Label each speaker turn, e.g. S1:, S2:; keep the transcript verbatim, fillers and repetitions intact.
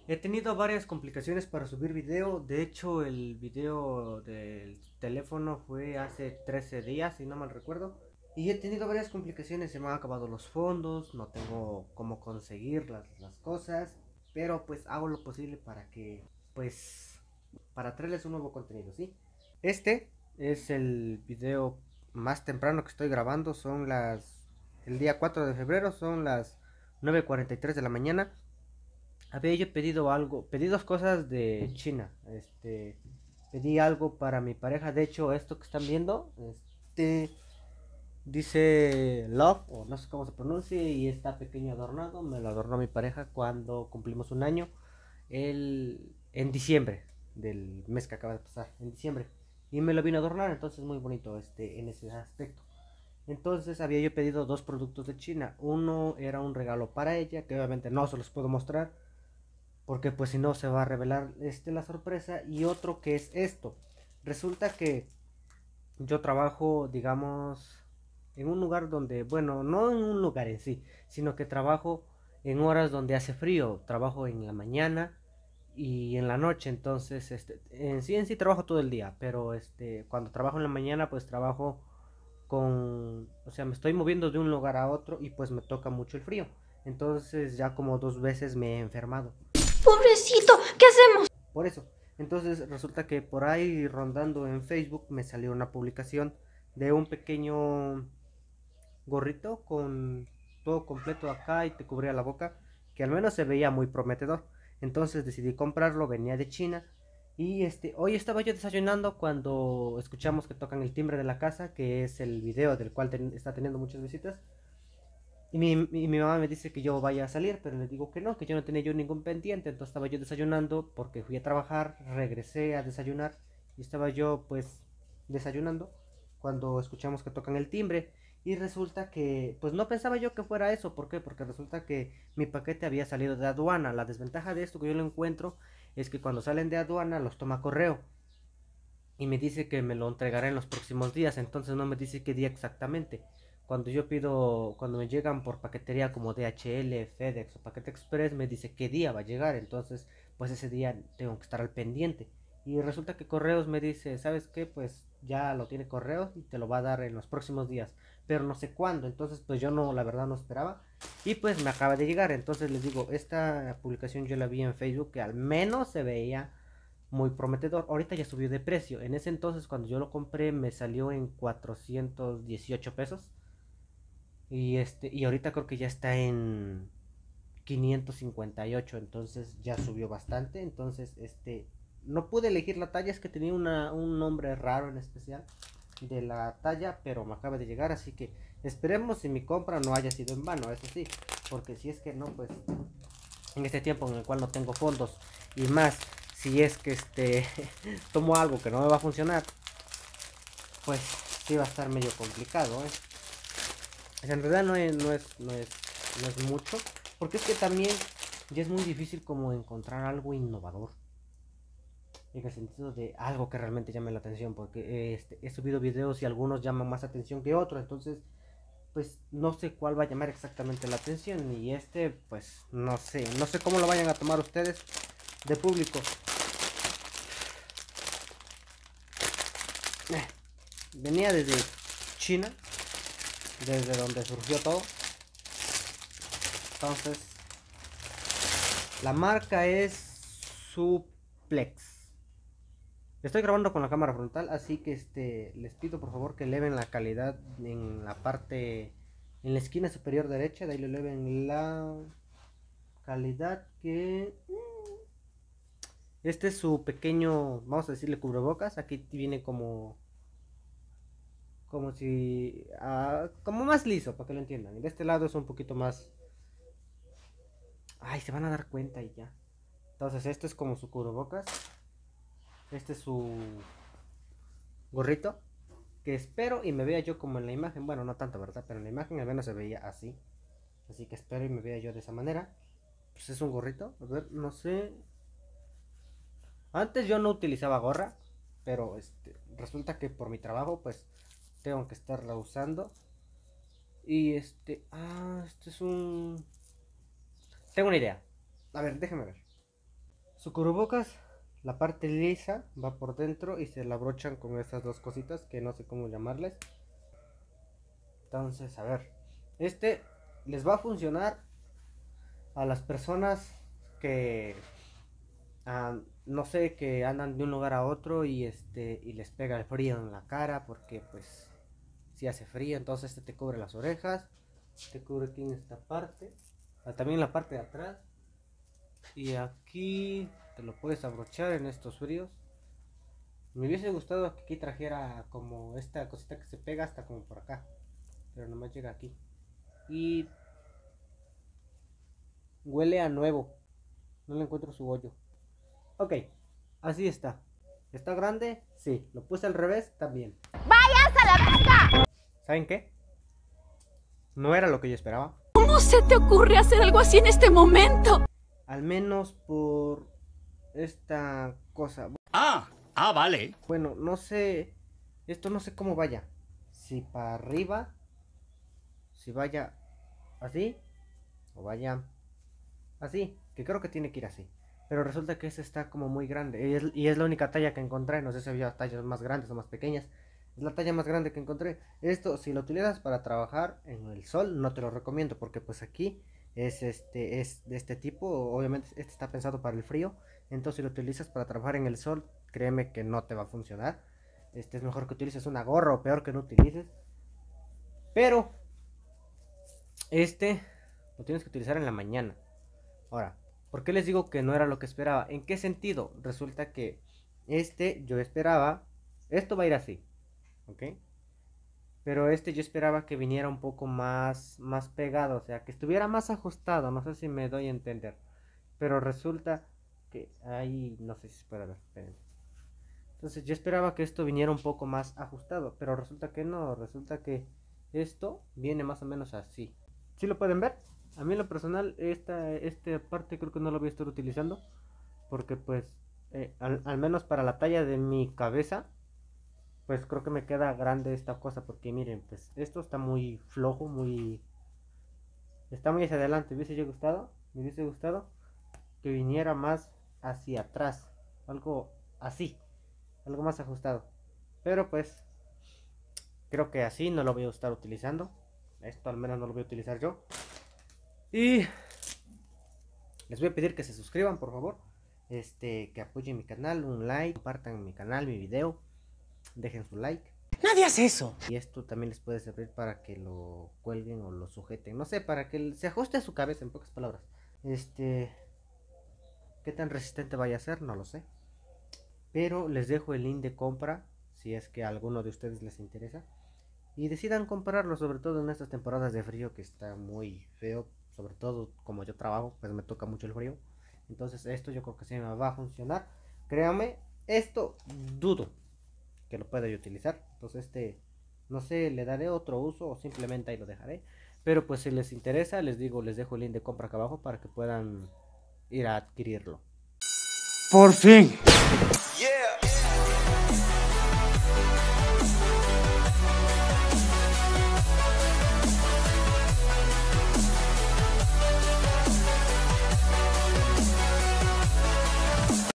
S1: He tenido varias complicaciones para subir video. De hecho, el video del teléfono fue hace trece días, si no mal recuerdo. Y he tenido varias complicaciones. Se me han acabado los fondos. No tengo cómo conseguir las, las cosas. Pero pues hago lo posible para que, pues, para traerles un nuevo contenido, ¿sí? Este es el video más temprano que estoy grabando. Son las... El día cuatro de febrero son las nueve cuarenta y tres de la mañana. Había yo pedido algo, pedí dos cosas de China. Este, pedí algo para mi pareja. De hecho, esto que están viendo, este, dice Love, o no sé cómo se pronuncia, y está pequeño adornado. Me lo adornó mi pareja cuando cumplimos un año, el, en diciembre del mes que acaba de pasar, en diciembre. Y me lo vino a adornar, entonces muy bonito este, en ese aspecto. Entonces había yo pedido dos productos de China. Uno era un regalo para ella, que obviamente no se los puedo mostrar porque pues si no se va a revelar este la sorpresa. Y otro que es esto, resulta que yo trabajo, digamos, en un lugar donde, bueno, no en un lugar en sí, sino que trabajo en horas donde hace frío. Trabajo en la mañana y en la noche. Entonces este en sí en sí trabajo todo el día, pero este cuando trabajo en la mañana pues trabajo con, o sea, me estoy moviendo de un lugar a otro y pues me toca mucho el frío. Entonces ya como dos veces me he enfermado.
S2: Pobrecito, ¿qué hacemos?
S1: Por eso. Entonces resulta que por ahí rondando en Facebook me salió una publicación de un pequeño gorrito con todo completo acá y te cubría la boca, que al menos se veía muy prometedor. Entonces decidí comprarlo, venía de China. Y este, hoy estaba yo desayunando cuando escuchamos que tocan el timbre de la casa, que es el video del cual ten- está teniendo muchas visitas. Y mi, mi, mi mamá me dice que yo vaya a salir, pero le digo que no, que yo no tenía yo ningún pendiente. Entonces estaba yo desayunando porque fui a trabajar, regresé a desayunar y estaba yo pues desayunando cuando escuchamos que tocan el timbre. Y resulta que, pues no pensaba yo que fuera eso. ¿Por qué? Porque resulta que mi paquete había salido de aduana. La desventaja de esto que yo lo encuentro es que cuando salen de aduana los toma correo y me dice que me lo entregará en los próximos días. Entonces no me dice qué día exactamente. Cuando yo pido, cuando me llegan por paquetería como D H L, FedEx o Paquete Express, me dice qué día va a llegar. Entonces, pues ese día tengo que estar al pendiente. Y resulta que Correos me dice, ¿sabes qué? Pues ya lo tiene Correos y te lo va a dar en los próximos días. Pero no sé cuándo. Entonces, pues yo no, la verdad no esperaba. Y pues me acaba de llegar. Entonces les digo, esta publicación yo la vi en Facebook que al menos se veía muy prometedor. Ahorita ya subió de precio. En ese entonces, cuando yo lo compré, me salió en cuatrocientos dieciocho pesos. Y este, y ahorita creo que ya está en quinientos cincuenta y ocho. Entonces ya subió bastante. Entonces, este, no pude elegir la talla, es que tenía una, un nombre raro en especial de la talla, pero me acaba de llegar, así que esperemos si mi compra no haya sido en vano, eso sí, porque si es que no, pues en este tiempo en el cual no tengo fondos y más si es que este tomo algo que no me va a funcionar, pues sí va a estar medio complicado, ¿eh? En realidad no es, no es, no es, no es mucho, porque es que también ya es muy difícil como encontrar algo innovador, en el sentido de algo que realmente llame la atención, porque este, he subido videos y algunos llaman más atención que otros. Entonces pues no sé cuál va a llamar exactamente la atención, y este pues no sé, no sé cómo lo vayan a tomar ustedes de público. Eh, venía desde China, desde donde surgió todo. Entonces la marca es Suplex. Estoy grabando con la cámara frontal, así que este les pido por favor que eleven la calidad en la parte, en la esquina superior derecha. De ahí le eleven la calidad que... Este es su pequeño, vamos a decirle cubrebocas. Aquí viene como, como si, ah, como más liso, para que lo entiendan. Y de este lado es un poquito más, ay, se van a dar cuenta y ya. Entonces este es como su cubrebocas. Este es su gorrito. Que espero y me vea yo como en la imagen. Bueno, no tanto, ¿verdad? Pero en la imagen al menos se veía así. Así que espero y me vea yo de esa manera. Pues es un gorrito. A ver, no sé. Antes yo no utilizaba gorra. Pero este, resulta que por mi trabajo, pues tengo que estarla usando. Y este, ah, este es un... Tengo una idea. A ver, déjame ver. Su cubrebocas, la parte lisa va por dentro y se la abrochan con estas dos cositas que no sé cómo llamarles. Entonces, a ver, este les va a funcionar a las personas que uh, no sé, que andan de un lugar a otro y este y les pega el frío en la cara, porque pues si hace frío. Entonces este te cubre las orejas, te cubre aquí en esta parte, también la parte de atrás, y aquí te lo puedes abrochar en estos fríos. Me hubiese gustado que aquí trajera como esta cosita que se pega hasta como por acá, pero nomás llega aquí. Y huele a nuevo, no le encuentro su hoyo. Ok, así está. ¿Está grande? Sí. ¿Lo puse al revés? También.
S2: ¡Vayas a la verga!
S1: ¿Saben qué? No era lo que yo esperaba.
S2: ¿Cómo se te ocurre hacer algo así en este momento?
S1: Al menos por esta cosa.
S3: Ah, ah, vale.
S1: Bueno, no sé. Esto no sé cómo vaya. Si para arriba, si vaya así, o vaya así. Que creo que tiene que ir así. Pero resulta que este está como muy grande. Y es, y es la única talla que encontré. No sé si había tallas más grandes o más pequeñas. Es la talla más grande que encontré. Esto, si lo utilizas para trabajar en el sol, no te lo recomiendo. Porque pues aquí es este es de este tipo. Obviamente este está pensado para el frío. Entonces si lo utilizas para trabajar en el sol, créeme que no te va a funcionar. Este es mejor que utilices una gorra, o peor que no utilices. Pero este lo tienes que utilizar en la mañana. Ahora, ¿por qué les digo que no era lo que esperaba? ¿En qué sentido? Resulta que este yo esperaba, esto va a ir así, ¿ok? Pero este yo esperaba que viniera un poco más, más pegado, o sea, que estuviera más ajustado, no sé si me doy a entender. Pero resulta que ahí, no sé si se puede ver, espérenme. Entonces yo esperaba que esto viniera un poco más ajustado, pero resulta que no, resulta que esto viene más o menos así. ¿Sí lo pueden ver? A mí en lo personal, esta, esta parte creo que no lo voy a estar utilizando. Porque pues, eh, al, al menos para la talla de mi cabeza, pues creo que me queda grande esta cosa. Porque miren, pues esto está muy flojo, muy... Está muy hacia adelante. ¿Me hubiese gustado? Me hubiese gustado que viniera más hacia atrás. Algo así. Algo más ajustado. Pero pues, creo que así no lo voy a estar utilizando. Esto al menos no lo voy a utilizar yo. Y les voy a pedir que se suscriban, por favor. Este, que apoyen mi canal, un like, compartan mi canal, mi video, dejen su like.
S3: Nadie hace eso.
S1: Y esto también les puede servir para que lo cuelguen o lo sujeten. No sé, para que se ajuste a su cabeza, en pocas palabras. Este, qué tan resistente vaya a ser, no lo sé. Pero les dejo el link de compra, si es que a alguno de ustedes les interesa. Y decidan comprarlo, sobre todo en estas temporadas de frío que está muy feo. Sobre todo como yo trabajo, pues me toca mucho el frío. Entonces esto yo creo que sí me va a funcionar. Créanme, esto dudo que lo pueda yo utilizar. Entonces este, no sé, le daré otro uso o simplemente ahí lo dejaré. Pero pues si les interesa, les digo, les dejo el link de compra acá abajo para que puedan ir a adquirirlo.
S3: Por fin.